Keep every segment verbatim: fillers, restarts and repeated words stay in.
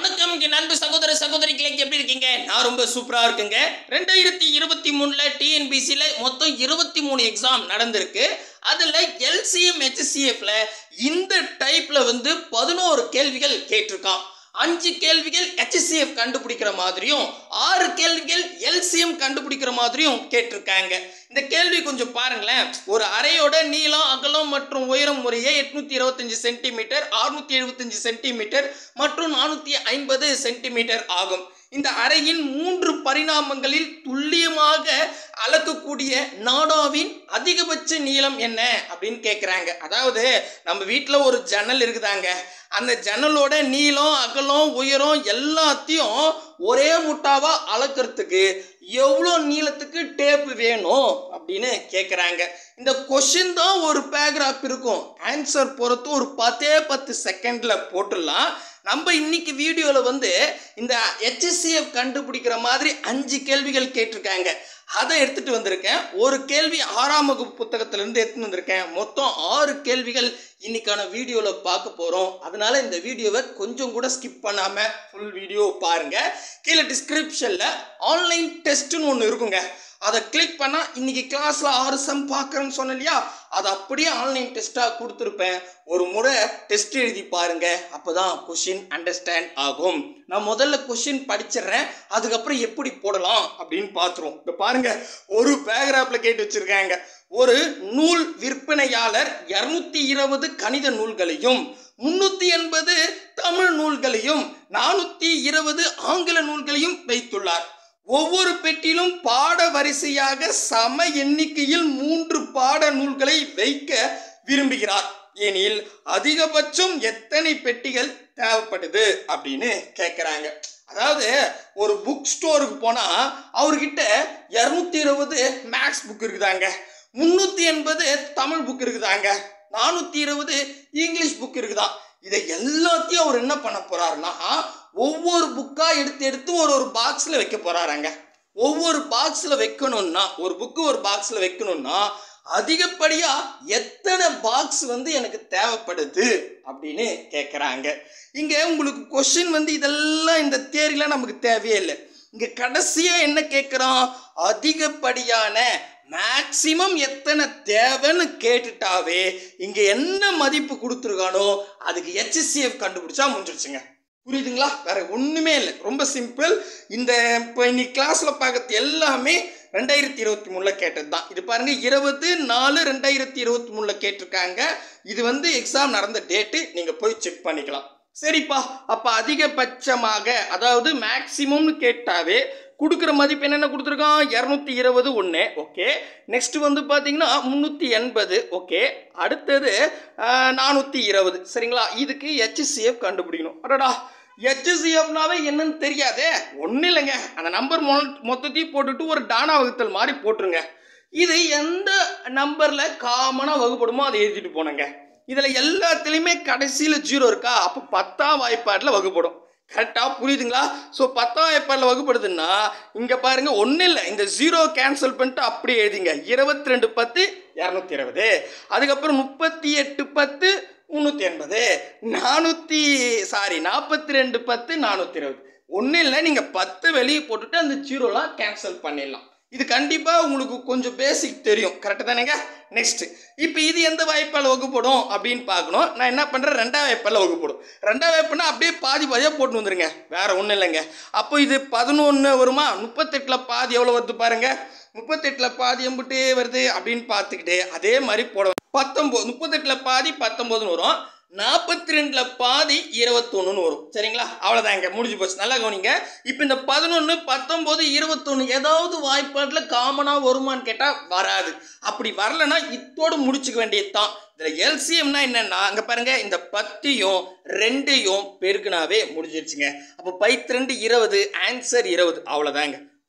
வணக்கம் என் அன்பு சகோதர சகோதரிகளே, எப்படி இருக்கீங்க? நான் ரொம்ப சூப்பரா இருக்குங்க. ரெண்டாயிரத்தி இருபத்தி மூணுல டிஎன்பிசில மொத்தம் இருபத்தி மூணு எக்ஸாம் நடந்திருக்கு. அதுல எல்சிஎம் ஹெச்சிஎஃப்ல இந்த டைப்ல வந்து பதினோரு கேள்விகள் கேட்டிருக்கான். அஞ்சு கேள்விகள் ஹெச்சிஎஃப் கண்டுபிடிக்கிற மாதிரியும் ஆறு கேள்விகள் எல்சிஎம் கண்டுபிடிக்கிற மாதிரியும் கேட்டிருக்காங்க. இந்த கேள்வி கொஞ்சம் பாருங்களேன். ஒரு அறையோட நீளம், அகலம் மற்றும் உயரம் முறையே எட்நூத்தி இருபத்தஞ்சு சென்டிமீட்டர், அறுநூத்தி எழுபத்தஞ்சு சென்டிமீட்டர் மற்றும் நானூத்தி ஐம்பது சென்டிமீட்டர் ஆகும். இந்த அறையின் மூன்று பரிணாமங்களில் துல்லியமாக அளக்கக்கூடிய நாடாவின் அதிகபட்ச நீளம் என்ன அப்படின்னு கேட்குறாங்க. அதாவது நம்ம வீட்டில் ஒரு ஜன்னல் இருக்குதாங்க. அந்த ஜன்னலோட நீளம், அகலம், உயரம் எல்லாத்தையும் ஒரே முட்டாவா அளக்கிறதுக்கு எவ்வளோ நீளத்துக்கு டேப் வேணும் அப்படின்னு கேட்குறாங்க. இந்த கொஷின் தான் ஒரு பேராகிராஃப் இருக்கும். ஆன்சர் பொறுத்து ஒரு பத்தே பத்து செகண்ட்ல போட்டுடலாம். நம்ம இன்னைக்கு வீடியோவில் வந்து இந்த ஹெச்சிஎஃப் கண்டுபிடிக்கிற மாதிரி அஞ்சு கேள்விகள் கேட்டிருக்காங்க. அதை எடுத்துட்டு வந்திருக்கேன். ஒரு கேள்வி ஆறாம் வகுப்பு புத்தகத்திலிருந்து எடுத்துட்டு வந்திருக்கேன். மொத்தம் ஆறு கேள்விகள் இன்னைக்கான வீடியோவில் பார்க்க போகிறோம். அதனால இந்த வீடியோவை கொஞ்சம் கூட ஸ்கிப் பண்ணாமல் ஃபுல் வீடியோ பாருங்க. கீழே டிஸ்கிரிப்ஷனில் ஆன்லைன் டெஸ்ட்டுன்னு ஒன்று இருக்குங்க. அதை கிளிக் பண்ணால் இன்னைக்கு கிளாஸில் ஆறு சம் பார்க்குறேன்னு சொன்னேன் இல்லையா, அதை அப்படியே ஆன்லைன் டெஸ்ட்டாக கொடுத்துருப்பேன். ஒரு முறை டெஸ்ட் எழுதி பாருங்க, அப்போதான் கொஷின் அண்டர்ஸ்டாண்ட் ஆகும். நான் முதல்ல கொஷின் படிச்சிடுறேன், அதுக்கப்புறம் எப்படி போடலாம் அப்படின்னு பார்த்துருவோம். இப்போ பாருங்க, ஒரு பேராகிராஃபில் கேட்டு வச்சிருக்காங்க. ஒரு நூல் விற்பனையாளர் இருநூத்தி இருபது கணித நூல்களையும் முன்னூத்தி எண்பது தமிழ் நூல்களையும் நானூத்தி இருபது ஆங்கில நூல்களையும் வைத்துள்ளார். ஒவ்வொரு பெட்டியிலும் பாட வரிசையாக சம எண்ணிக்கையில் மூன்று பாட நூல்களை வைக்க விரும்புகிறார் எனில் அதிகபட்சம் எத்தனை பெட்டிகள் தேவைப்படுது அப்படின்னு கேட்குறாங்க. அதாவது ஒரு புக் ஸ்டோருக்கு போனா அவர்கிட்ட இருநூத்தி இருபது மேக்ஸ் புக் இருக்குதாங்க, முன்னூத்தி எண்பது தமிழ் புக் இருக்குதாங்க, நானூத்தி இருபது இங்கிலீஷ் புக் இருக்குதான். இதை எல்லாத்தையும் அவர் என்ன பண்ண போறாருன்னா ஒவ்வொரு புக்கா எடுத்து எடுத்து ஒரு ஒரு பாக்ஸ்ல வைக்க போறாராங்க. ஒவ்வொரு பாக்ஸ்ல வைக்கணும்னா ஒரு புக்கு ஒரு பாக்ஸ்ல வைக்கணும்னா அதிகப்படியா எத்தனை பாக்ஸ் வந்து எனக்கு தேவைப்படுது அப்படின்னு கேட்குறாங்க. இங்க உங்களுக்கு கொஸ்டின் வந்து இதெல்லாம் இந்த தியரிலாம் நமக்கு தேவையே இல்லை. இங்க கடைசியா என்ன கேட்குறோம், அதிகப்படியான மேக்சிமம் எத்தனை தேவைன்னு கேட்டுட்டாவே இங்க என்ன மதிப்பு கொடுத்துருக்கானோ அதுக்கு ஹெச்சிஎஃப் கண்டுபிடிச்சா முடிஞ்சிருச்சுங்க. புரியுதுங்களா? வேற ஒண்ணுமே இல்லை, ரொம்ப சிம்பிள். இந்த இப்போ இன்னைக்கு கிளாஸ்ல பார்க்கறது எல்லாமே ரெண்டாயிரத்தி இருபத்தி மூணுல கேட்டது தான். இது பாருங்க, இருபது நாலு ரெண்டாயிரத்தி இருபத்தி மூணுல கேட்டிருக்காங்க. இது வந்து எக்ஸாம் நடந்த டேட்டு, நீங்க போய் செக் பண்ணிக்கலாம். சரிப்பா, அப்ப அதிகபட்சமாக அதாவது மேக்சிமம்னு கேட்டாவே கொடுக்குற மதிப்பு என்னென்ன கொடுத்துருக்கான், இரநூத்தி இருபது ஒன்று. ஓகே, நெக்ஸ்ட் வந்து பார்த்தீங்கன்னா முந்நூற்றி எண்பது. ஓகே, அடுத்தது நானூற்றி இருபது. சரிங்களா? இதுக்கு ஹெச்சிஎஃப் கண்டுபிடிக்கணும். அடடா, ஹெச்சிஎஃப்னாவே என்னன்னு தெரியாதே. ஒன்றும் இல்லைங்க, அந்த நம்பர் மொ மொத்தத்தையும் போட்டுட்டு ஒரு டானா வகுத்தல் மாதிரி போட்டுருங்க. இது எந்த நம்பரில் காமனாக வகுப்படுமோ அதை எழுதிட்டு போனங்க. இதில் எல்லாத்துலேயுமே கடைசியில் ஜீரோ இருக்கா, அப்போ பத்தாம் வாய்ப்பாட்டில் வகுப்படும். கரெக்டாக புரியுதுங்களா? ஸோ பத்தாம் வாய்ப்பாட்டில் வகுப்படுதுன்னா இங்கே பாருங்க, ஒன்றும் இல்லை, இந்த ஜீரோ கேன்சல் பண்ணிட்டு அப்படியே எழுதிங்க. இருபத்தி ரெண்டு பத்து இரநூத்தி இருபது, அதுக்கப்புறம் முப்பத்தி எட்டு பத்து முந்நூற்றி எண்பது, நானூற்றி சாரி நாற்பத்தி ரெண்டு பத்து நானூற்றி இருபது. ஒன்றும் இல்லை, நீங்கள் பத்து வெளியே போட்டுட்டு அந்த ஜீரோலாம் கேன்சல் பண்ணிடலாம். இது கண்டிப்பாக உங்களுக்கு கொஞ்சம் பேசிக் தெரியும். கரெக்டு தானேங்க? நெக்ஸ்ட், இப்போ இது எந்த வாய்ப்பால் வகுப்படும் அப்படின்னு பார்க்கணும். நான் என்ன பண்ணுறேன், ரெண்டாம் வாய்ப்பால் வகுப்படும். ரெண்டாம் வாய்ப்புனா அப்படியே பாதி பாதியாக போட்டு வந்துருங்க, வேற ஒன்றும் இல்லைங்க. அப்போ இது பதினொன்று வருமா, முப்பத்தெட்டில் பாதி எவ்வளோ வருது பாருங்க, முப்பத்தெட்டில் பாதி எம்பிட்டே வருது அப்படின்னு பார்த்துக்கிட்டு அதே மாதிரி போட பத்தொம்போது, முப்பத்தெட்டில் பாதி பத்தொம்போதுன்னு வரும், நாற்பத்தி ரெண்டுல பாதி இருபத்தொன்னுன்னு வரும். சரிங்களா? அவ்வளோதான், இங்கே முடிஞ்சு போச்சு. நல்லா கவனிங்க. இப்போ இந்த பதினொன்று பத்தொம்போது இருபத்தொன்று ஏதாவது வாய்ப்பாட்டில் காமனாக வருமானு கேட்டால் வராது. அப்படி வரலன்னா இத்தோடு முடிச்சுக்க வேண்டியது தான். இதில் எல்சிஎம்னா என்னன்னா, அங்கே பாருங்க, இந்த பத்தையும் ரெண்டையும் பெருக்குனாவே முடிஞ்சிருச்சுங்க. அப்போ பைத்து ரெண்டு இருபது, ஆன்சர் இருபது. அவ்வளோதாங்க.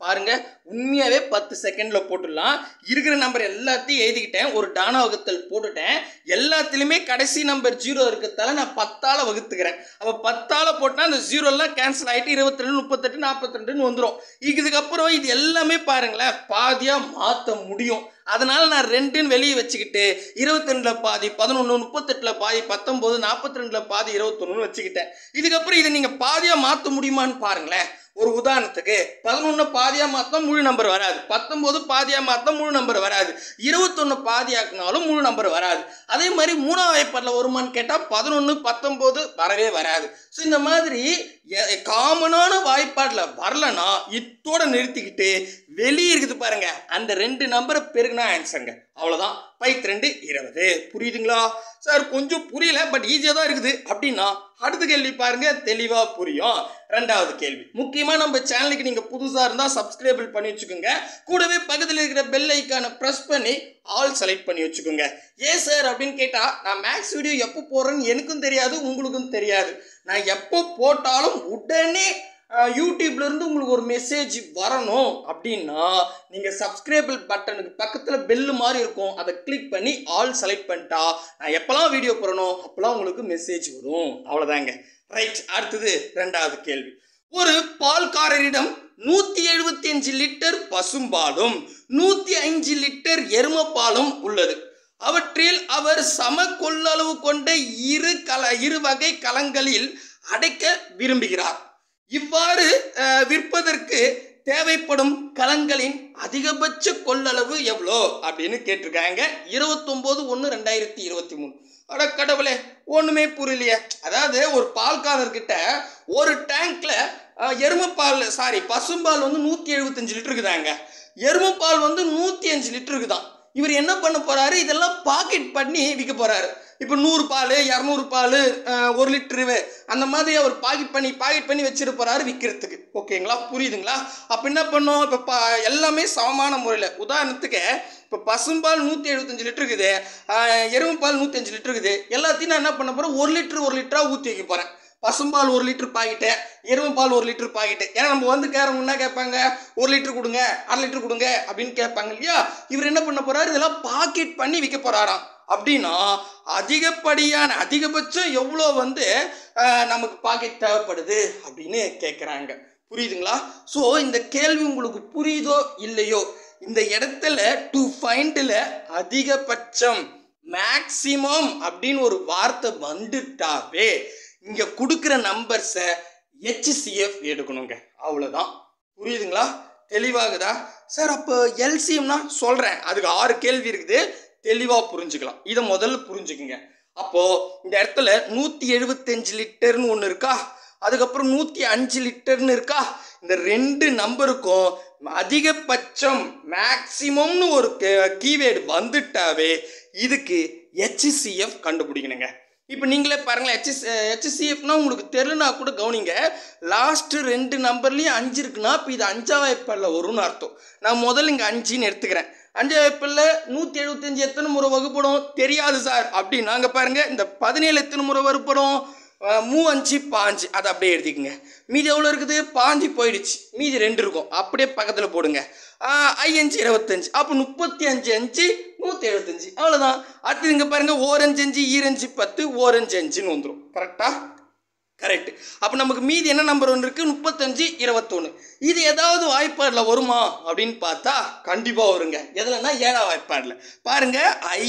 பாருங்க, உண்மையாகவே பத்து செகண்டில் போட்டுடலாம். இருக்கிற நம்பர் எல்லாத்தையும் எழுதிக்கிட்டேன், ஒரு டானா வகுத்தல் போட்டுட்டேன். எல்லாத்துலேயுமே கடைசி நம்பர் ஜீரோ இருக்கிறதால நான் பத்தால் வகுத்துக்கிறேன். அப்போ பத்தால் போட்டால் அந்த ஜீரோலாம் கேன்சல் ஆகிட்டு இருபத்தி ரெண்டு முப்பத்தெட்டு நாற்பத்தி ரெண்டுன்னு வந்துடும். இதுக்கப்புறம் இது எல்லாமே பாருங்களேன் பாதியாக மாற்ற முடியும். அதனால் நான் ரெண்டுன்னு வெளியே வச்சுக்கிட்டு இருபத்தி ரெண்டில் பாதி பதினொன்று, முப்பத்தெட்டில் பாதி பத்தொம்போது, நாற்பத்தி ரெண்டில் பாதி இருபத்தொன்னு வச்சுக்கிட்டேன். இதுக்கப்புறம் இதை நீங்கள் பாதியாக மாற்ற முடியுமான்னு பாருங்களேன். ஒரு உதாரணத்துக்கு பதினொன்று பாதியாக மாற்றினா முழு நம்பர் வராது, பத்தொம்போது பாதியாக மாற்றினா முழு நம்பர் வராது, இருபத்தொன்று பாதியாக்குனாலும் முழு நம்பர் வராது. அதே மாதிரி மூணாவது வாய்ப்பாடில் வருமானு கேட்டால் பதினொன்று பத்தொம்போது வரவே வராது. ஸோ இந்த மாதிரி காமனான வாய்ப்பாடில் வரலன்னா இத்தோட நிறுத்திக்கிட்டு வெளியே இருக்குது பாருங்க, அந்த ரெண்டு நம்பரை பெருகுனா ஆன்சருங்க. அவ்வளோதான், பைத்து ரெண்டு இருபது. புரியுதுங்களா சார்? கொஞ்சம் புரியல, பட் ஈஸியாக தான் இருக்குது அப்படின்னா அடுத்த கேள்வி பாருங்க, தெளிவாக புரியும். ரெண்டாவது கேள்வி முக்கியமாக நம்ம சேனலுக்கு நீங்கள் புதுசாக இருந்தால் சப்ஸ்கிரைபிள் பண்ணி வச்சுக்கோங்க. கூடவே பக்கத்தில் இருக்கிற பெல் ஐக்கானை ப்ரெஸ் பண்ணி ஆல் செலக்ட் பண்ணி வச்சுக்கோங்க. ஏன் சார் அப்படின்னு கேட்டால், நான் மேக்ஸ் வீடியோ எப்போ போடுறேன்னு எனக்கும் தெரியாது, உங்களுக்கும் தெரியாது. நான் எப்போ போட்டாலும் உடனே யூடியூப்லேருந்து உங்களுக்கு ஒரு மெசேஜ் வரணும் அப்படின்னா நீங்கள் சப்ஸ்கிரைபிள் பட்டனுக்கு பக்கத்தில் பெல்லு மாதிரி இருக்கும், அதை கிளிக் பண்ணி ஆல் செலக்ட் பண்ணிட்டா நான் எப்போல்லாம் வீடியோ போடணும் அப்போல்லாம் உங்களுக்கு மெசேஜ் வரும். அவ்வளோதாங்க. ரைட், அடுத்தது ரெண்டாவது கேள்வி. ஒரு பால்காரரிடம் நூற்றி எழுபத்தி அஞ்சு லிட்டர் பசும்பாலும் நூற்றி அஞ்சு லிட்டர் எருமப்பாலும் உள்ளது. அவற்றில் அவர் சம கொள்ளளவு கொண்ட இரு கல இரு வகை கலங்களில் அடைக்க விரும்புகிறார். இவ்வாறு விற்பதற்கு தேவைப்படும் கலங்களின் அதிகபட்ச கொள்ளளவு எவ்வளோ அப்படின்னு கேட்டிருக்காங்க. இருபத்தொம்போது ஒன்று ரெண்டாயிரத்தி இருபத்தி மூணு. அட கடவுளே, ஒன்றுமே புரியலையே. அதாவது ஒரு பால்காரர்கிட்ட ஒரு டேங்க்ல எருமப்பால் சாரி பசும்பால் வந்து நூற்றி எழுபத்தஞ்சு லிட்டர் இருக்குதாங்க, எருமப்பால் வந்து நூற்றி அஞ்சு லிட்டர் இருக்குதான். இவர் என்ன பண்ண போறாரு, இதெல்லாம் பாக்கெட் பண்ணி விற்க போறாரு. இப்போ நூறு பால் இரநூறு பால் ஒரு லிட்டரு அந்த மாதிரி அவர் பாக்கெட் பண்ணி பாக்கெட் பண்ணி வச்சுட்டு போறாரு விற்கிறதுக்கு. ஓகேங்களா, புரியுதுங்களா? அப்போ என்ன பண்ணோம், இப்போ ப எல்லாமே சமமான முறையில். உதாரணத்துக்கு இப்போ பசும்பால் நூற்றி எழுபத்தஞ்சு லிட்டர் இருக்குது, எருமைப்பால் நூற்றி அஞ்சு லிட்டர் இருக்குது. எல்லாத்தையும் நான் என்ன பண்ண போகிறேன், ஒரு லிட்டர் ஒரு லிட்டராக ஊற்றி வைக்க போகிறேன். பசும்பால் ஒரு லிட்டர் பாக்கெட்டு, எருமைப்பால் ஒரு லிட்டர் பாக்கெட்டு. ஏன்னா நம்ம வந்து கேரவங்க என்ன கேட்பாங்க, ஒரு லிட்டர் கொடுங்க அரை லிட்டர் கொடுங்க அப்படின்னு கேட்பாங்க இல்லையா? இவர் என்ன பண்ண போறாரு, இதெல்லாம் பாக்கெட் பண்ணி விற்க போறாராம். அப்படின்னா அதிகப்படியான அதிகபட்சம் எவ்வளோ வந்து நமக்கு பாக்கெட் தேவைப்படுது அப்படின்னு கேட்குறாங்க. புரியுதுங்களா? ஸோ இந்த கேள்வி உங்களுக்கு புரியுதோ இல்லையோ, இந்த இடத்துல டு ஃபைண்டில் அதிகபட்சம் மேக்சிமம் அப்படின்னு ஒரு வார்த்தை வந்துட்டாவே இங்கே கொடுக்குற நம்பர்ஸை ஹெச்சிசிஎஃப் எடுக்கணுங்க. அவ்வளோதான். புரியுதுங்களா? தெளிவாகுதா சார்? அப்போ எல்சிஎம்னா சொல்கிறேன், அதுக்கு ஆறு கேள்வி இருக்குது, தெளிவாக புரிஞ்சுக்கலாம். இதை முதல்ல புரிஞ்சுக்குங்க. அப்போது இந்த இடத்துல நூற்றி எழுபத்தஞ்சு லிட்டர்னு ஒன்று இருக்கா, அதுக்கப்புறம் நூற்றி அஞ்சு லிட்டர்னு இருக்கா. இந்த ரெண்டு நம்பருக்கும் அதிகபட்சம் மேக்சிமம்னு ஒரு கீவேர்டு வந்துட்டாவே இதுக்கு ஹெச்சிசிஎஃப் கண்டுபிடிக்கணுங்க. இப்போ நீங்களே பாருங்களேன், ஹெச் ஹெச்சிசிஎஃப்னா உங்களுக்கு தெரியலனா கூட கவனிங்க. லாஸ்ட்டு ரெண்டு நம்பர்லேயும் அஞ்சு இருக்குன்னா இப்போ இது அஞ்சாவது வாய்ப்பாடில் வரும்னு அர்த்தம். நான் முதல்ல இங்கே அஞ்சுன்னு எடுத்துக்கிறேன். அஞ்சாவது வாய்ப்பாடில் நூற்றி எழுபத்தஞ்சு எத்தனை முறை வகுப்படும் தெரியாது சார் அப்படின்னு நாங்கள் பாருங்கள். இந்த பதினேழு எத்தனை முறை வகுப்படும், மூ அஞ்சு பாஞ்சு, அதை அப்படியே எழுதிக்குங்க. மீதி எவ்வளோ இருக்குது, பாஞ்சு போயிடுச்சு, மீதி ரெண்டு இருக்கும், அப்படியே பக்கத்தில் போடுங்க. ஐயஞ்சு இருபத்தஞ்சு, அப்போ முப்பத்தி அஞ்சு அஞ்சு நூற்றி எழுபத்தஞ்சு, அவ்வளோதான். அடுத்து இங்கே பாருங்கள், ஓரஞ்சு அஞ்சு ஈரஞ்சு பத்து ஓரஞ்சு அஞ்சுன்னு வந்துடும். கரெக்டாக? கரெக்ட். அப்போ நமக்கு மீதி என்ன நம்பர் ஒன்று இருக்குது, முப்பத்தஞ்சு இருபத்தொன்று. இது ஏதாவது வாய்ப்பாடில் வருமா அப்படின்னு பார்த்தா கண்டிப்பாக வருங்க. எதுலன்னா ஏழாவது வாய்ப்பாடில் பாருங்கள். ஐ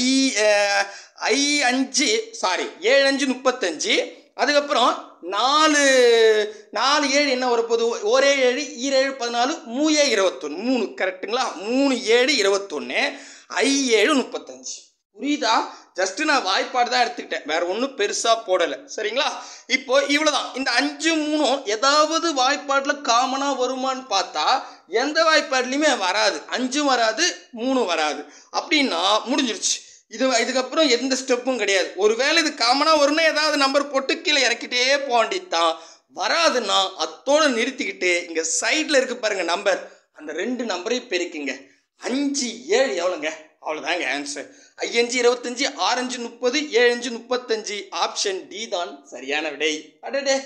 ஐ அஞ்சு சாரி ஏழு அஞ்சு முப்பத்தஞ்சு, அதுக்கப்புறம் நாலு நாலு ஏழு என்ன வரப்போகுது, ஒரே ஏழு ஈரேழு பதினாலு மூயே இருபத்தொன்று, மூணு கரெக்டுங்களா, மூணு ஏழு இருபத்தொன்று, ஐ ஏழு முப்பத்தஞ்சு. புரியுதா? ஜஸ்ட்டு நான் வாய்ப்பாடு தான் எடுத்துக்கிட்டேன், வேறு ஒன்றும் பெருசாக போடலை. சரிங்களா? இப்போ இவ்வளோ தான். இந்த அஞ்சு மூணும் ஏதாவது வாய்ப்பாட்டில் காமனாக வருமானு பார்த்தா எந்த வாய்ப்பாட்லையுமே வராது. அஞ்சும் வராது, மூணும் வராது. அப்படின்னா முடிஞ்சிருச்சு. இது இதுக்கப்புறம் எந்த ஸ்டெப்பும் கிடையாது. ஒருவேளை இது காமனாக வரும்னா ஏதாவது நம்பர் போட்டு கீழே இறக்கிட்டே போக வேண்டியது தான். வராதுன்னா அத்தோடு நிறுத்திக்கிட்டு இங்கே சைடில் இருக்கு பாருங்கள் நம்பர், அந்த ரெண்டு நம்பரையும் பெருக்குங்க. அஞ்சு ஏழு எவ்வளோங்க, அவ்வளோதாங்க ஆன்சர். ஐயஞ்சு இருபத்தஞ்சி, ஆறஞ்சு முப்பது, ஏழஞ்சு முப்பத்தஞ்சு. ஆப்ஷன் டி தான் சரியான விடை. அடடே,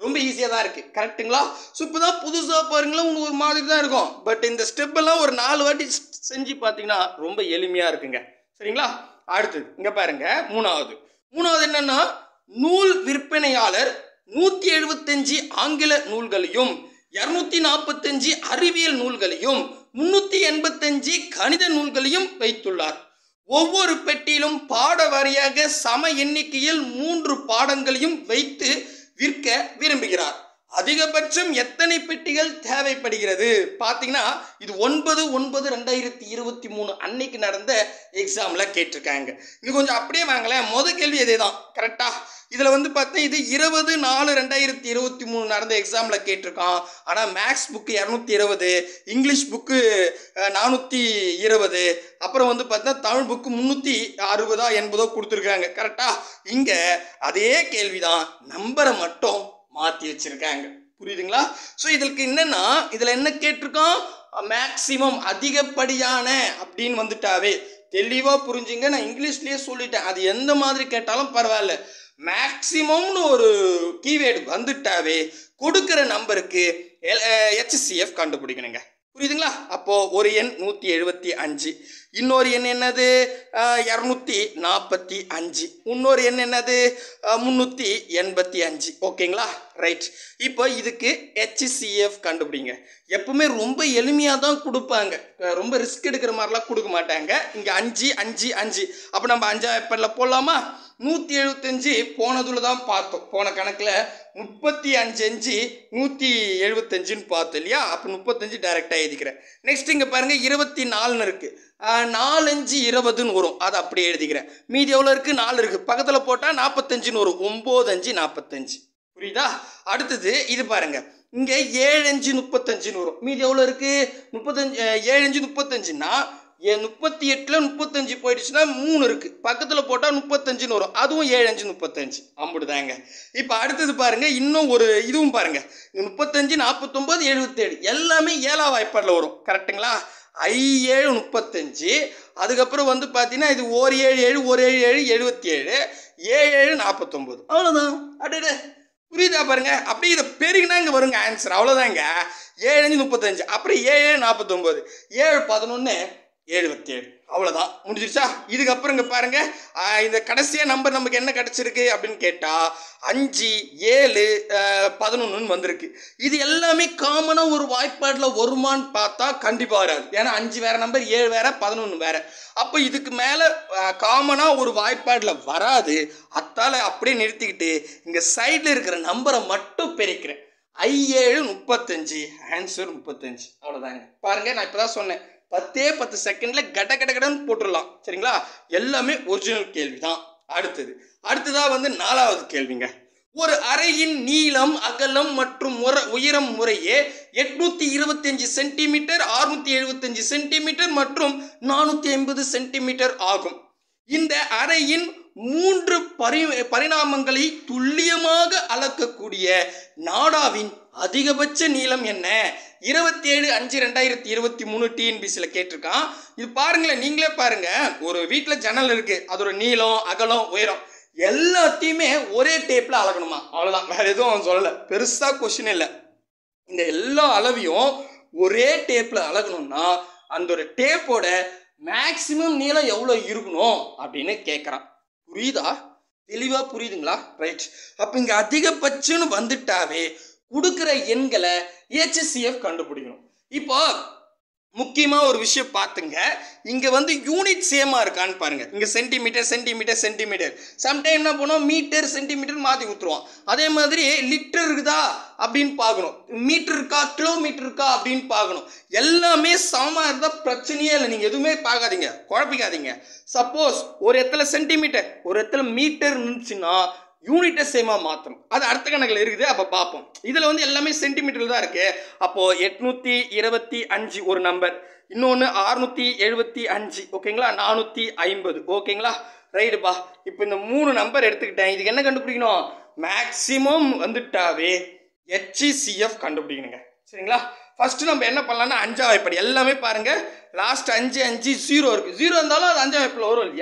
ரொம்ப ஈஸியாக தான் இருக்குது. கரெக்டுங்களா? ஸோ இப்போ தான் புதுசாக பாருங்களேன், உங்களுக்கு ஒரு மாதிரி தான் இருக்கும். பட் இந்த ஸ்டெப்பெல்லாம் ஒரு நாலு வாட்டி செஞ்சு பார்த்தீங்கன்னா ரொம்ப எளிமையாக இருக்குங்க. சரிங்களா? அடுத்தது இங்கே பாருங்க, மூணாவது மூணாவது என்னன்னா, நூல் விற்பனையாளர் நூற்றி எழுபத்தஞ்சு ஆங்கில நூல்களையும் இருநூத்தி நாற்பத்தஞ்சு அறிவியல் நூல்களையும் முன்னூற்றி எண்பத்தஞ்சு கணித நூல்களையும் வைத்துள்ளார். ஒவ்வொரு பெட்டியிலும் பாட வாரியாக சம எண்ணிக்கையில் மூன்று பாடங்களையும் வைத்து விற்க விரும்புகிறார். அதிகபட்சம் எத்தனை பெட்டிகள் தேவைப்படுகிறது? பார்த்தீங்கன்னா இது ஒன்பது ஒன்பது ரெண்டாயிரத்தி இருபத்தி மூணு அன்னைக்கு நடந்த எக்ஸாமில் கேட்டிருக்காங்க. இது கொஞ்சம் அப்படியே வாங்களேன். முதல் கேள்வி இதே தான். கரெக்டா? இதில் வந்து பார்த்தா இது இருபது நாலு ரெண்டாயிரத்தி இருபத்தி மூணு நடந்த எக்ஸாமில் கேட்டிருக்கான். ஆனால் மேக்ஸ் புக்கு இரநூத்தி இருபது, இங்கிலீஷ் புக்கு நானூற்றி இருபது, அப்புறம் வந்து பார்த்தா தமிழ் புக்கு முந்நூற்றி அறுபதா எண்பதோ கொடுத்துருக்காங்க. கரெக்டா? இங்கே அதே கேள்விதான், நம்பரை மட்டும் மாற்றி வச்சிருக்காங்க. புரியுதுங்களா? ஸோ இதற்கு என்னன்னா, இதில் என்ன கேட்டிருக்கோம்? மேக்சிமம் அதிகப்படியான அப்படின்னு வந்துட்டாவே தெளிவாக புரிஞ்சுங்க. நான் இங்கிலீஷ்லேயே சொல்லிட்டேன், அது எந்த மாதிரி கேட்டாலும் பரவாயில்ல. மேக்சிமம்னு ஒரு கீவேர்டு வந்துட்டாவே கொடுக்குற நம்பருக்கு ஹெச்சிஎஃப் கண்டுபிடிக்கணுங்க. புரியுதுங்களா? அப்போது ஒரு எண் நூற்றி எழுபத்தி அஞ்சு, இன்னொரு எண் என்னது இரநூத்தி நாற்பத்தி அஞ்சு, இன்னொரு எண் என்னது முந்நூற்றி எண்பத்தி அஞ்சு. ஓகேங்களா? ரைட். இப்போ இதுக்கு ஹெச்சிஎஃப் கண்டுபிடிங்க. எப்பவுமே ரொம்ப எளிமையாக தான் கொடுப்பாங்க, ரொம்ப ரிஸ்க் எடுக்கிற மாதிரிலாம் கொடுக்க மாட்டாங்க. இங்கே அஞ்சு அஞ்சு அஞ்சு, அப்போ நம்ம அஞ்சா எப்படில் போடலாமா? நூற்றி எழுபத்தஞ்சு போனதுல தான் பார்த்தோம். போன கணக்கில் முப்பத்தி அஞ்சு அஞ்சு நூற்றி எழுபத்தஞ்சுன்னு பார்த்தோம் இல்லையா? அப்போ முப்பத்தஞ்சு டைரெக்டாக எழுதிக்கிறேன். நெக்ஸ்ட் இங்கே பாருங்கள், இருபத்தி நாலுன்னு இருக்குது. நாலஞ்சு இருபதுன்னு வரும், அதை அப்படியே எழுதிக்கிறேன். மீதி எவ்வளோ இருக்குது? நாலு இருக்குது. பக்கத்தில் போட்டால் நாற்பத்தஞ்சுன்னு வரும். ஒம்பது அஞ்சு நாற்பத்தஞ்சு. புரியுதா? அடுத்தது இது பாருங்கள், இங்கே ஏழு அஞ்சு முப்பத்தஞ்சுன்னு வரும். மீதி எவ்வளோ இருக்குது? முப்பத்தஞ்சு. ஏழு அஞ்சு முப்பத்தஞ்சுன்னா ஏன் முப்பத்தி எட்டில் முப்பத்தஞ்சு போயிடுச்சுன்னா மூணு இருக்குது. பக்கத்தில் போட்டால் முப்பத்தஞ்சுன்னு வரும். அதுவும் ஏழு அஞ்சு முப்பத்தஞ்சு. அம்புடுதாங்க. இப்போ அடுத்தது பாருங்கள், இன்னும் ஒரு இதுவும் பாருங்கள். முப்பத்தஞ்சு நாற்பத்தொம்போது எழுபத்தேழு எல்லாமே ஏழாம் வாய்ப்பாடில் வரும். கரெக்டுங்களா? ஐ ஏழு முப்பத்தஞ்சு, அதுக்கப்புறம் வந்து பார்த்தீங்கன்னா இது ஒரு ஏழு ஏழு ஒரு ஏழு ஏழு எழுபத்தி ஏழு, ஏழு ஏழு நாற்பத்தொம்போது. அவ்வளோதான். அடே புரியுதா பாருங்க? அப்படியே இதை பெருகினா இங்கே வருங்க ஆன்சர். அவ்வளோதாங்க. ஏழு அஞ்சு முப்பத்தஞ்சு, அப்புறம் ஏழு ஏழு நாற்பத்தொம்போது, ஏழு பதினொன்று எழுபத்தி ஏழு. அவ்வளோதான், முடிஞ்சிருச்சா? இதுக்கப்புறம் இங்கே பாருங்க, இந்த கடைசியாக நம்பர் நமக்கு என்ன கிடச்சிருக்கு அப்படின்னு கேட்டால் அஞ்சு ஏழு பதினொன்றுன்னு வந்திருக்கு. இது எல்லாமே காமனாக ஒரு வாய்ப்பாடில் வருமானு பார்த்தா கண்டிப்பாக வராது. ஏன்னா அஞ்சு வேற நம்பர், ஏழு வேற, பதினொன்று வேற. அப்போ இதுக்கு மேலே காமனாக ஒரு வாய்ப்பாடில் வராது. அத்தால் அப்படியே நிறுத்திக்கிட்டு இங்கே சைடில் இருக்கிற நம்பரை மட்டும் பெருக்கிறேன். ஐ ஏழு முப்பத்தஞ்சு, ஆன்சர் முப்பத்தஞ்சு. அவ்வளோதாங்க. பாருங்கள், நான் இப்போ தான் சொன்னேன், பத்தே பத்து செகண்ட்ல கட கட கடன்னு போட்டுடலாம். சரிங்களா? எல்லாமே ஒரிஜினல் கேள்வி தான். அடுத்தது அடுத்ததா வந்து நாலாவது கேள்விங்க. ஒரு அறையின் நீளம், அகலம் மற்றும் முற உயரம் முறையே எட்நூத்தி இருபத்தி அஞ்சு சென்டிமீட்டர், அறுநூத்தி எழுபத்தி அஞ்சு சென்டிமீட்டர் மற்றும் நானூத்தி ஐம்பது சென்டிமீட்டர் ஆகும். இந்த அறையின் மூன்று பரி பரிணாமங்களை துல்லியமாக அளக்கக்கூடிய நாடாவின் அதிகபட்ச நீளம் என்ன? இருபத்தி ஏழு அஞ்சு ரெண்டாயிரத்தி இருபத்தி மூணு டிஎன்பிசியில் கேட்டிருக்கான். இது பாருங்களேன், நீங்களே பாருங்க. ஒரு வீட்டில் ஜன்னல் இருக்கு, அதோட நீளம், அகலம், உயரம் எல்லாத்தையுமே ஒரே டேப்பில் அளக்கணுமா? அவ்வளோதான், வேற எதுவும் அவன் சொல்லலை. பெருசாக கொஸ்டின் இல்லை. இந்த எல்லா அளவையும் ஒரே டேப்பில் அளக்கணும்னா அந்த ஒரு டேப்போட மேக்சிமம் நீளம் எவ்வளோ இருக்கணும் அப்படின்னு கேட்குறான். புரியுதா? தெளிவாக புரியுதுங்களா? ரைட். அப்போ இங்கே அதிகபட்சம்னு வந்துட்டாவே கொடுக்குற எண்களை ஹெச்சிஎஃப் கண்டுபிடிக்கணும். இப்போ முக்கியமாக ஒரு விஷயம் பார்த்துங்க, இங்கே வந்து யூனிட் சேமாக இருக்கான்னு பாருங்கள். இங்கே சென்டிமீட்டர் சென்டிமீட்டர் சென்டிமீட்டர், சம்டைம் என்ன பண்ணுவோம், மீட்டர் சென்டிமீட்டர் மாற்றி கொடுத்துருவோம். அதே மாதிரி லிட்டர் இருக்குதா அப்படின்னு பார்க்கணும், மீட்டர் இருக்கா கிலோமீட்டர் இருக்கா அப்படின்னு பார்க்கணும். எல்லாமே சமமாக இருந்தால் பிரச்சனையே இல்லை. நீங்கள் எதுவுமே பார்க்காதீங்க, குழப்பிக்காதீங்க. சப்போஸ் ஒரு இடத்துல சென்டிமீட்டர், ஒரு இடத்துல மீட்டர் இருந்துச்சுன்னா யூனிட்டை சேமாக மாற்றணும். அது அடுத்த கணக்கில் இருக்குது, அப்போ பார்ப்போம். இதில் வந்து எல்லாமே சென்டிமீட்டர் தான் இருக்குது. அப்போது எட்நூற்றி இருபத்தி அஞ்சு ஒரு நம்பர், இன்னொன்று அறுநூற்றி எழுபத்தி அஞ்சு, ஓகேங்களா, நானூற்றி ஐம்பது, ஓகேங்களா, ரைட்டுப்பா. இப்போ இந்த மூணு நம்பர் எடுத்துக்கிட்டேன். இதுக்கு என்ன கண்டுபிடிக்கணும்? மேக்சிமம் வந்துட்டாவே ஹெச்சிஎஃப் கண்டுபிடிக்கணுங்க. சரிங்களா? ஃபஸ்ட்டு நம்ம என்ன பண்ணலாம்னா அஞ்சாம் வாய்ப்பாடு எல்லாமே பாருங்கள். லாஸ்ட் அஞ்சு அஞ்சு ஜீரோ இருக்குது. ஜீரோ இருந்தாலும் அது அஞ்சாம் வாய்ப்பில் வரும் இல்லையா?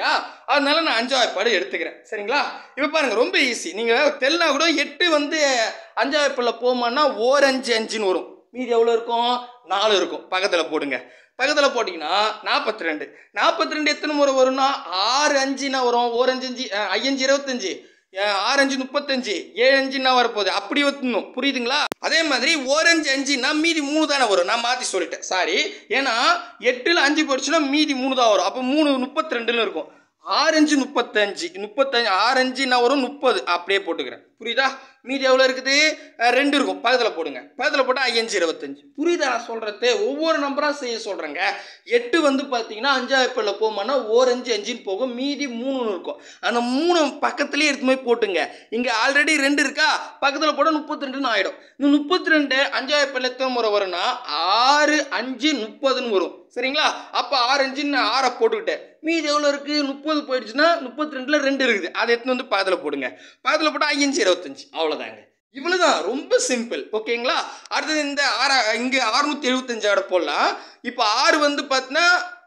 அதனால நான் அஞ்சாவது வாய்ப்பாடு எடுத்துக்கிறேன். சரிங்களா? இப்போ பாருங்க ரொம்ப ஈஸி. நீங்கள் தெரியலனா கூட எட்டு வந்து அஞ்சாவது வாய்ப்பாடில் போமான்னா ஓர் அஞ்சு அஞ்சுன்னு வரும். மீதி எவ்வளோ இருக்கும்? நாலு இருக்கும். பக்கத்தில் போடுங்க. பக்கத்தில் போட்டிங்கன்னா நாற்பத்தி ரெண்டு நாற்பத்தி ரெண்டு எத்தனை முறை வரும்னா ஆறு அஞ்சுன்னா வரும். ஓர் அஞ்சு அஞ்சு ஐயஞ்சு இருபத்தஞ்சு ஆறு அஞ்சு முப்பத்தஞ்சு ஏழு அஞ்சுன்னா வரப்போகுது. அப்படி ஒத்துணும். புரியுதுங்களா? அதே மாதிரி ஓரஞ்சு அஞ்சுன்னா மீதி மூணு தானே வரும். நான் மாற்றி சொல்லிட்டேன், சாரி. ஏன்னா எட்டில் அஞ்சு போயிடுச்சுன்னா மீதி மூணு தான் வரும். அப்போ மூணு முப்பத்தி ரெண்டுன்னு இருக்கும். ஆரஞ்சு முப்பத்தஞ்சு முப்பத்தஞ்சு ஆரஞ்சுன்னா வரும் முப்பது. அப்படியே போட்டுக்கிறேன். புரியுதா? மீதி எவ்வளோ இருக்குது? ரெண்டு இருக்கும். பக்கத்தில் போடுங்க. பக்கத்தில் போட்டால் ஐயஞ்சு இருபத்தஞ்சு. புரியுதா நான் சொல்கிறது? ஒவ்வொரு நம்பராக செய்ய சொல்கிறேங்க. எட்டு வந்து பார்த்தீங்கன்னா அஞ்சாவது வாய்ப்பாடில் போமான்னா ஓரஞ்சு அஞ்சுன்னு போகும். மீதி மூணுன்னு இருக்கும். அந்த மூணு பக்கத்துலேயே எடுத்து போய் போட்டுங்க. இங்கே ஆல்ரெடி ரெண்டு இருக்கா? பக்கத்தில் போட்டால் முப்பத்தி ரெண்டுன்னு ஆகிடும். இந்த முப்பத்தி ரெண்டு அஞ்சாவது வாய்ப்பாடில் எத்தனை முறை வரும்னா ஆறு அஞ்சு முப்பதுன்னு வரும். சரிங்களா? அப்போ ஆறு அஞ்சுன்னு ஆறை போட்டுக்கிட்டேன். மீதி எவ்வளோ இருக்குது? முப்பது போயிடுச்சுன்னா முப்பத்தி ரெண்டில் ரெண்டு இருக்குது. அதை எடுத்துன்னு வந்து பக்கத்தில் போடுங்க. பக்கத்தில் போட்டால் ஐயஞ்சு இருபத்தஞ்சு. அவ்வளோதாங்க. இவ்வளோதான். ரொம்ப சிம்பிள். ஓகேங்களா? அடுத்தது இந்த ஆறா இங்கே அறுநூற்றி எழுபத்தஞ்சாவோட போடலாம். இப்போ ஆறு வந்து பார்த்தீங்கன்னா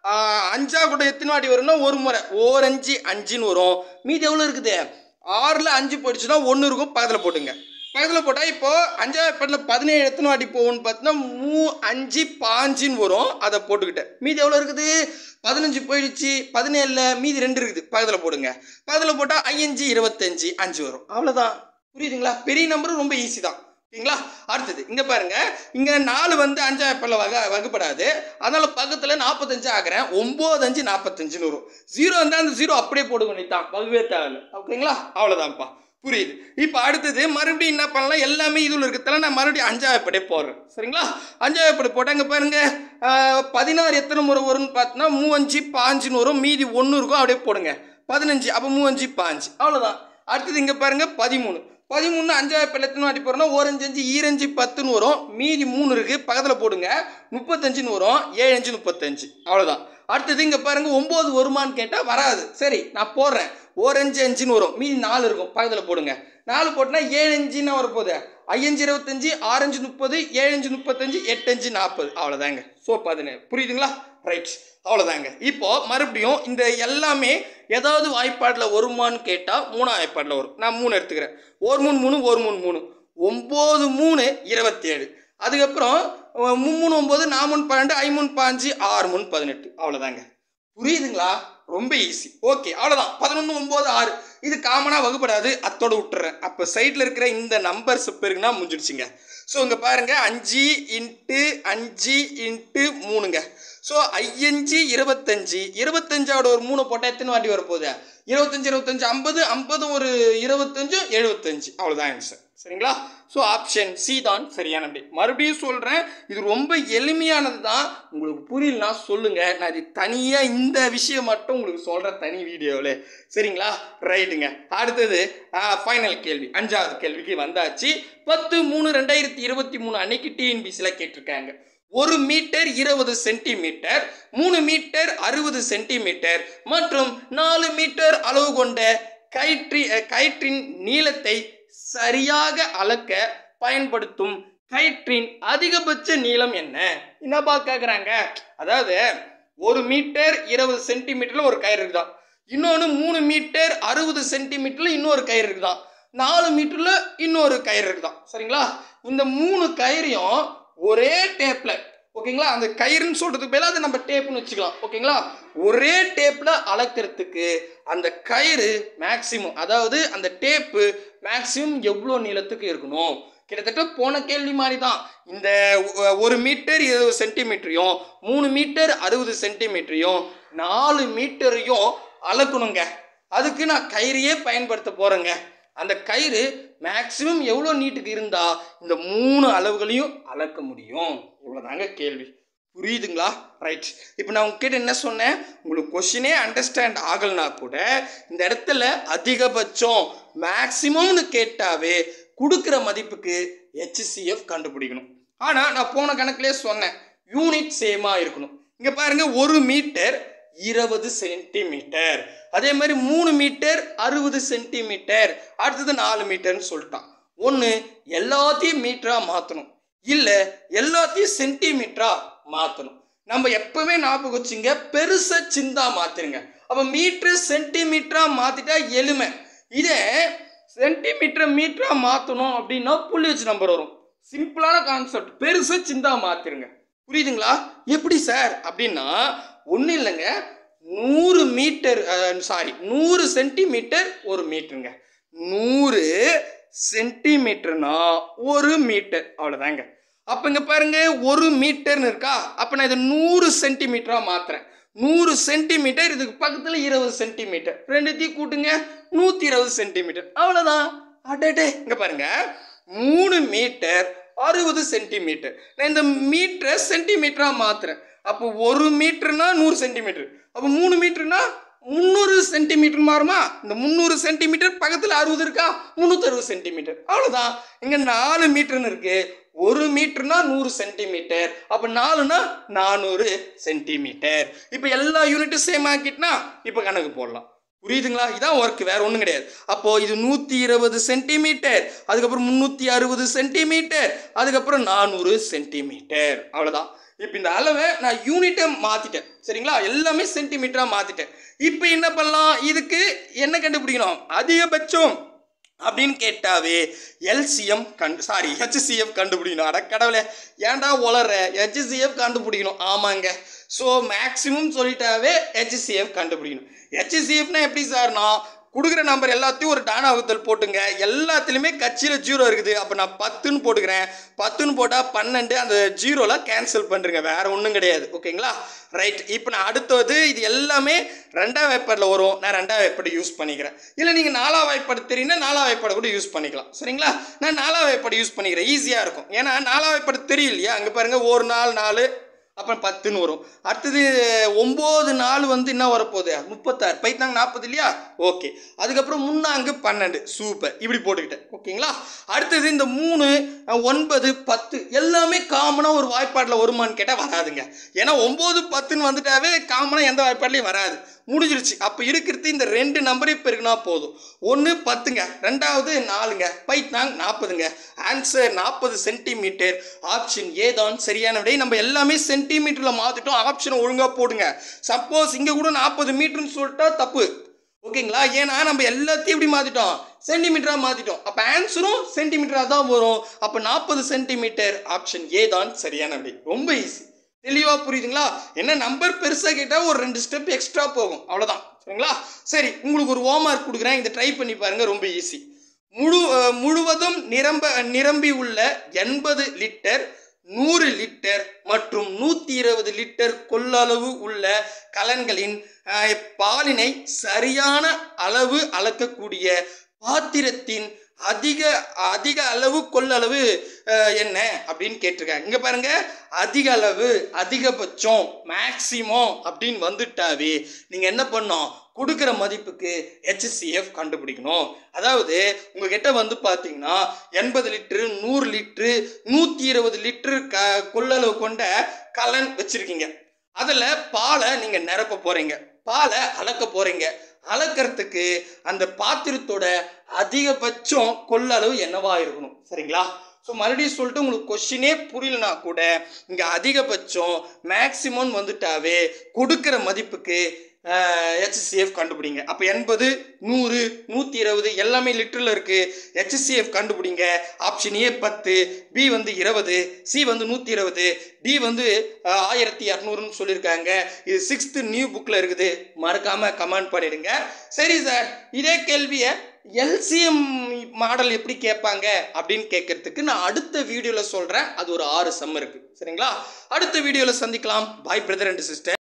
அஞ்சா கூட எத்தனை வாட்டி வரும்னா ஒரு முறை ஓர் அஞ்சு அஞ்சுன்னு வரும். மீதி எவ்வளோ இருக்குது? ஆறில் அஞ்சு போயிடுச்சுன்னா ஒன்று இருக்கும். பக்கத்தில் போட்டுங்க. பக்கத்தில் போட்டால் இப்போது அஞ்சாவது வாய்ப்பாடில் பதினேழு எத்தனை வாட்டி போகும்னு பார்த்தீங்கன்னா மூ அஞ்சு பாஞ்சுன்னு வரும். அதை போட்டுக்கிட்டேன். மீதி எவ்வளோ இருக்குது? பதினஞ்சு போயிடுச்சு. பதினேழில் மீதி ரெண்டு இருக்குது. பக்கத்தில் போடுங்க. பக்கத்தில் போட்டால் ஐயஞ்சு இருபத்தஞ்சு அஞ்சு வரும். அவ்வளோதான். புரியுதுங்களா? பெரிய நம்பரும் ரொம்ப ஈஸி தான். ஓகேங்களா? அடுத்தது இங்கே பாருங்க. இங்கே நாலு வந்து அஞ்சாவது வாய்ப்பாடில் வக வகுப்படாது. அதனால் பக்கத்தில் நாற்பத்தஞ்சு ஆகிறேன். ஒம்பது அஞ்சு நாற்பத்தஞ்சுன்னு வரும். ஜீரோ இருந்தால் அந்த ஜீரோ அப்படியே போடுங்க. வேண்டியதான். வகுவே தேவையில்லை. ஓகேங்களா? அவ்வளோதான்ப்பா. புரியுது. இப்போ அடுத்தது மறுபடியும் என்ன பண்ணலாம்? எல்லாமே இதில் இருக்கிறதால நான் மறுபடியும் அஞ்சாவது வாய்ப்பாடே போடுறேன். சரிங்களா? அஞ்சாவது வாய்ப்பாடு போட்டால் இங்கே பாருங்கள் பதினாறு எத்தனை முறை வரும்னு பார்த்தோன்னா மூவஞ்சு பாஞ்சுன்னு வரும். மீதி ஒன்று இருக்கும். அப்படியே போடுங்க. பதினஞ்சு அப்போ மூவஞ்சு பாஞ்சு. அவ்வளோதான். அடுத்தது இங்கே பாருங்கள் பதிமூணு பதிமூணு அஞ்சாவது வாய்ப்பாடில் எத்தனை வாட்டி போகிறோன்னா ஓரஞ்சு அஞ்சு ஈரஞ்சு பத்துன்னு வரும். மீதி மூணு இருக்குது. பக்கத்தில் போடுங்க. முப்பத்தஞ்சுன்னு வரும். ஏழு அஞ்சு முப்பத்தஞ்சு. அவ்வளோதான். அடுத்தது இங்கே பாருங்கள் ஒம்பது வருமானு கேட்டால் வராது. சரி நான் போடுறேன். ஓரஞ்சு அஞ்சுன்னு வரும். மீதி நாலு இருக்கும். பக்கத்தில் போடுங்க. நாலு போட்டுனா ஏழு அஞ்சுன்னா வரப்போகுது. ஐயஞ்சு இருபத்தஞ்சு ஆரஞ்சு முப்பது ஏழஞ்சு முப்பத்தஞ்சு எட்டஞ்சு நாற்பது. அவ்வளோதாங்க. ஸோ பதினேழு. புரியுதுங்களா? ரைட். அவ்வளோதாங்க. இப்போது மறுபடியும் இந்த எல்லாமே ஏதாவது வாய்ப்பாடில் வருமானு கேட்டால் மூணாவது வாய்ப்பாடில் வரும். நான் மூணு எடுத்துக்கிறேன். ஒரு மூணு மூணு ஒரு மூணு மூணு ஒம்பது மூணு இருபத்தி ஏழு. அதுக்கப்புறம் மும்மூணு ஒம்பது நாமூணு பன்னெண்டு ஐமூணு பாஞ்சு ஆறு மூணு பதினெட்டு. அவ்வளோதாங்க. புரியுதுங்களா? ரொம்ப ஈஸி. ஓகே அவ்வளோதான். பதினொன்று ஒம்பது ஆறு இது காமனாக வகுப்படாது. அத்தோடு விட்டுறேன். அப்போ சைடில் இருக்கிற இந்த நம்பர்ஸ் பெருக்குனா முடிஞ்சிடுச்சுங்க. ஸோ இங்கே பாருங்கள் அஞ்சு இன்ட்டு அஞ்சு இன்ட்டு மூணுங்க. ஸோ ஐயஞ்சு இருபத்தஞ்சு இருபத்தஞ்சாவோட ஒரு மூணு போட்டால் எத்தனை வாட்டி வரப்போகுது? இருபத்தஞ்சு இருபத்தஞ்சு ஐம்பது ஐம்பது ஒரு இருபத்தஞ்சு எழுபத்தஞ்சு. அவ்வளோதான் ஆன்சர். சரிங்களா? ஸோ ஆப்ஷன் சி தான் சரியான விடை. மறுபடியும் சொல்கிறேன், இது ரொம்ப எளிமையானது தான். உங்களுக்கு புரியலனா சொல்லுங்கள். நான் இது தனியாக இந்த விஷயம் மட்டும் உங்களுக்கு சொல்கிறேன் தனி வீடியோவில். சரிங்களா? ரைட்டுங்க. அடுத்தது ஃபைனல் கேள்வி, அஞ்சாவது கேள்விக்கு வந்தாச்சு. பத்து மூணு ரெண்டாயிரத்தி இருபத்தி மூணு அன்னைக்கு டிஎன்பிசியில் கேட்டிருக்காங்க. ஒரு மீட்டர் இருபது சென்டிமீட்டர், மூணு மீட்டர் அறுபது சென்டிமீட்டர் மற்றும் நாலு மீட்டர் அளவு கொண்ட கயிற்றி கயிற்றின் நீளத்தை சரியாக அளக்க பயன்படுத்தும் கயிற்றின் அதிகபட்ச நீளம் என்ன? என்னப்பா கேட்குறாங்க? அதாவது ஒரு மீட்டர் இருபது சென்டிமீட்டர்ல ஒரு கயிறு இருக்குதான், இன்னொன்று மூணு மீட்டர் அறுபது சென்டிமீட்டர்ல இன்னொரு கயிறு இருக்குதான், நாலு மீட்டர்ல இன்னொரு கயிறு இருக்குதான். சரிங்களா? இந்த மூணு கயிறையும் ஒரே டேப்ல, ஓகேங்களா, அந்த கயிறுன்னு சொல்றதுக்கு பதிலாக அதை நம்ம டேப்னு வச்சுக்கலாம். ஓகேங்களா? ஒரே டேப்ல அளக்கிறதுக்கு அந்த கயிறு மேக்சிமம், அதாவது அந்த டேப்பு மேக்சிமம் எவ்வளோ நீளத்துக்கு இருக்கணும்? கிட்டத்தட்ட போன கேள்வி மாதிரி தான். இந்த ஒரு மீட்டர் இருபது சென்டிமீட்டரையும் மூணு மீட்டர் அறுபது சென்டிமீட்டரையும் நாலு மீட்டரையும் அளக்கணுங்க. அதுக்கு நான் கயிறையே பயன்படுத்த போறேங்க. அந்த கயிறு மேக்சிமம் எவ்வளோ நீட்டுக்கு இருந்தால் இந்த மூணு அளவுகளையும் அளக்க முடியும்? இவ்வளோதாங்க கேள்வி. புரியுதுங்களா? ரைட். இப்போ நான் உங்ககிட்ட என்ன சொன்னேன், உங்களுக்கு கொஸ்டினே அண்டர்ஸ்டாண்ட் ஆகலைனா கூட இந்த இடத்துல அதிகபட்சம் மேக்சிமம்னு கேட்டாவே கொடுக்குற மதிப்புக்கு ஹெச்சிஎஃப் கண்டுபிடிக்கணும். ஆனால் நான் போன கணக்குலேயே சொன்னேன் யூனிட் சேமாக இருக்கணும். இங்கே பாருங்க, ஒரு மீட்டர் இருபது சென்டிமீட்டர், அதே மாதிரி மூணு மீட்டர் அறுபது சென்டிமீட்டர், அடுத்தது நாலு மீட்டர்னு சொல்லிட்டான். ஒன்று எல்லாத்தையும் மீட்டரா மாற்றணும், இல்லை எல்லாத்தையும் சென்டிமீட்டரா மாற்றணும். நம்ம எப்பவுமே ஞாபகம் வச்சுங்க, பெருசை சின்னதா மாத்திருங்க. அப்போ மீட்டர் சென்டிமீட்டராக மாற்றிட்டா எளிமை. இதே சென்டிமீட்டர் மீட்டராக மாற்றணும் அப்படின்னா புள்ளி வச்சு நம்பர் வரும். சிம்பிளான கான்செப்ட். பெருசு சிந்தா மாற்றிருங்க. புரியுதுங்களா? எப்படி சார் அப்படின்னா ஒன்றும் இல்லைங்க, நூறு மீட்டர் சாரி நூறு சென்டிமீட்டர் ஒரு மீட்டருங்க. நூறு சென்டிமீட்டர்னா ஒரு மீட்டர், அவ்வளோதாங்க. அப்போ இங்கே பாருங்க ஒரு மீட்டர்னு இருக்கா, அப்போ நான் இதை நூறு சென்டிமீட்டராக மாற்றுறேன். நூறு சென்டிமீட்டர், இதுக்கு பக்கத்தில் இருபது சென்டிமீட்டர், ரெண்டுத்தையும் கூட்டுங்க நூற்றி இருபது சென்டிமீட்டர், அவ்வளோதான். அடே இங்கே பாருங்க, மூணு மீட்டர் அறுபது சென்டிமீட்டர். நான் இந்த மீட்டரை சென்டிமீட்டராக மாற்றுறேன். அப்போ ஒரு மீட்டர்னா நூறு சென்டிமீட்டர், அப்போ மூணு மீட்டர்னா முந்நூறு சென்டிமீட்டர் மாறுமா? இந்த முந்நூறு சென்டிமீட்டர் பக்கத்தில் அறுபது இருக்கா, முந்நூற்றி அறுபது சென்டிமீட்டர், அவ்வளோதான். இங்கே நாலு மீட்டர்னு இருக்கு. ஒரு மீட்டர்னா நூறு சென்டிமீட்டர், அப்போ நாலுனா நானூறு சென்டிமீட்டர். இப்போ எல்லா யூனிட்டும் சேம் ஆக்கிட்டுனா இப்போ கணக்கு போடலாம். புரியுதுங்களா? இதான் ஒர்க், வேற ஒன்றும் கிடையாது. அப்போ இது நூற்றி இருபது சென்டிமீட்டர், அதுக்கப்புறம் முந்நூற்றி அறுபது சென்டிமீட்டர், அதுக்கப்புறம் நானூறு சென்டிமீட்டர், அவ்வளோதான். இப்போ இந்த அளவை நான் யூனிட்டை மாற்றிட்டேன். சரிங்களா? எல்லாமே சென்டிமீட்டராக மாற்றிட்டேன். இப்போ என்ன பண்ணலாம்? இதுக்கு என்ன கண்டுபிடிக்கணும்? அதிகபட்சம் அப்படின்னு கேட்டாவே எல்சிஎம் கண்டு சாரி ஹெச்சிஎஃப் கண்டுபிடிக்கணும். அட கடவுளே, ஏன்டா உளற? ஹெச்சிஎஃப் கண்டுபிடிக்கணும். ஆமாங்க. ஸோ மேக்ஸிமம் சொல்லிட்டாவே ஹெச்சிஎஃப் கண்டுபிடிக்கணும். ஹெச்சிஎஃப்னா எப்படி சார்னா, கொடுக்குற நம்பர் எல்லாத்தையும் ஒரு டானா வகுத்தல் போட்டுங்க. எல்லாத்துலேயுமே கட்சியில் ஜீரோ இருக்குது. அப்போ நான் பத்துன்னு போட்டுக்கிறேன். பத்துன்னு போட்டால் பன்னெண்டு, அந்த ஜீரோலாம் கேன்சல் பண்ணுறேங்க, வேறு ஒன்றும் கிடையாது. ஓகேங்களா? ரைட். இப்போ நான் அடுத்தது இது எல்லாமே ரெண்டாம் வாய்ப்பாடில் வரும். நான் ரெண்டாம் வாய்ப்பாடு யூஸ் பண்ணிக்கிறேன். இல்லை நீங்கள் நாலாம் வாய்ப்பாடு தெரியுன்னா நாலாம் வாய்ப்பாடு கூட யூஸ் பண்ணிக்கலாம். சரிங்களா? நான் நாலாம் வாய்ப்பாடு யூஸ் பண்ணிக்கிறேன், ஈஸியாக இருக்கும். ஏன்னா நாலாம் வாய்ப்பாடு தெரியும் இல்லையா? அங்கே பாருங்கள், ஒரு நாள் நாலு, அப்புறம் பத்துன்னு வரும். அடுத்தது ஒம்பது நாலு வந்து என்ன வரப்போகுது? முப்பத்தாறு. பைத்தாங்க நாற்பது இல்லையா? ஓகே. அதுக்கப்புறம் முன்னாங்கு பன்னெண்டு. சூப்பர். இப்படி போட்டுக்கிட்டேன். ஓகேங்களா? அடுத்தது இந்த மூணு ஒன்பது பத்து எல்லாமே காமனாக ஒரு வாய்ப்பாட்டில் வருமானு கேட்டால் வராதுங்க. ஏன்னா ஒம்பது பத்துன்னு வந்துட்டாவே காமனாக எந்த வாய்ப்பாட்லையும் வராது. முடிஞ்சிருச்சு. அப்போ இருக்கிறது இந்த ரெண்டு நம்பரே பெருக்குனா போதும். ஒன்று பத்துங்க, ரெண்டாவது நாலுங்க, பைத்தாங் நாற்பதுங்க. ஆன்சர் நாற்பது சென்டிமீட்டர். ஆப்ஷன் ஏ தான் சரியான விடை. நம்ம எல்லாமே சென்டிமீட்டரில் மாற்றிட்டோம். ஆப்ஷனை ஒழுங்காக போடுங்க. சப்போஸ் இங்கே கூட நாற்பது மீட்டர்னு சொல்லிட்டா தப்பு. ஓகேங்களா? ஏன்னா நம்ம எல்லாத்தையும் எப்படி மாற்றிட்டோம்? சென்டிமீட்டராக மாற்றிட்டோம். அப்போ ஆன்சரும் சென்டிமீட்டராக தான் வரும். அப்போ நாற்பது சென்டிமீட்டர். ஆப்ஷன் ஏ தான் சரியான விடை. ரொம்ப ஈஸி. தெளிவாக புரியுதுங்களா? என்ன நம்பர் பெருசாக கேட்டால் ஒரு ரெண்டு ஸ்டெப் எக்ஸ்ட்ரா போகும், அவ்வளோதான். சரிங்களா? சரி, உங்களுக்கு ஒரு ஹோம் ஒர்க் கொடுக்குறேன், இதை ட்ரை பண்ணி பாருங்கள், ரொம்ப ஈஸி. முழு முழுவதும் நிரம்ப நிரம்பி உள்ள எண்பது லிட்டர், நூறு லிட்டர் மற்றும் நூற்றி இருபது லிட்டர் கொள்ளளவு உள்ள கலன்களின் பாலினை சரியான அளவு அளக்கக்கூடிய பாத்திரத்தின் அதிக அதிக அளவு கொள்ளளவு என்ன அப்படின்னு கேட்டிருக்காங்க. இங்கே பாருங்க, அதிக அளவு, அதிகபட்சம், மேக்சிமம் அப்படின்னு வந்துட்டாவே நீங்கள் என்ன பண்ணணும்? கொடுக்குற மதிப்புக்கு ஹெச்சிஎஃப் கண்டுபிடிக்கணும். அதாவது உங்ககிட்ட வந்து பார்த்தீங்கன்னா எண்பது லிட்டரு, நூறு லிட்டரு, நூற்றி இருபது லிட்டரு க கொள்ளளவு கொண்ட கலன் வச்சுருக்கீங்க. அதில் பாலை நீங்கள் நிரப்ப போகிறீங்க, பாலை அளக்க போகிறீங்க. அளக்கிறதுக்கு அந்த பாத்திரத்தோட அதிகபட்சம் கொள்ளளவு என்னவா இருக்கணும்? சரிங்களா? ஸோ மறுபடியும் சொல்லிட்டு உங்களுக்கு கொஸ்டினே புரியலனா கூட இங்கே அதிகபட்சம் மேக்சிமம் வந்துட்டாவே கொடுக்குற மதிப்புக்கு ஹெச்சிஎஃப் கண்டுபிடிங்க. அப்போ எண்பது, நூறு, நூற்றி இருபது எல்லாமே லிட்டரில் இருக்குது. ஹெச்சிஎஃப் கண்டுபிடிங்க. ஆப்ஷன் ஏ பத்து, பி வந்து இருபது, சி வந்து நூற்றி இருபது, டி வந்து ஆயிரத்தி இரநூறுன்னு சொல்லியிருக்காங்க. இது சிக்ஸ்த்து நியூ புக்கில் இருக்குது. மறக்காமல் கமெண்ட் பண்ணிடுங்க. சரி சார், இதே கேள்வியை எல்சிஎம் மாடல் எப்படி கேட்பாங்க அப்படின்னு கேட்கறதுக்கு நான் அடுத்த வீடியோவில் சொல்கிறேன். அது ஒரு ஆறு சம் இருக்குது. சரிங்களா? அடுத்த வீடியோவில் சந்திக்கலாம். Bye brother and sister.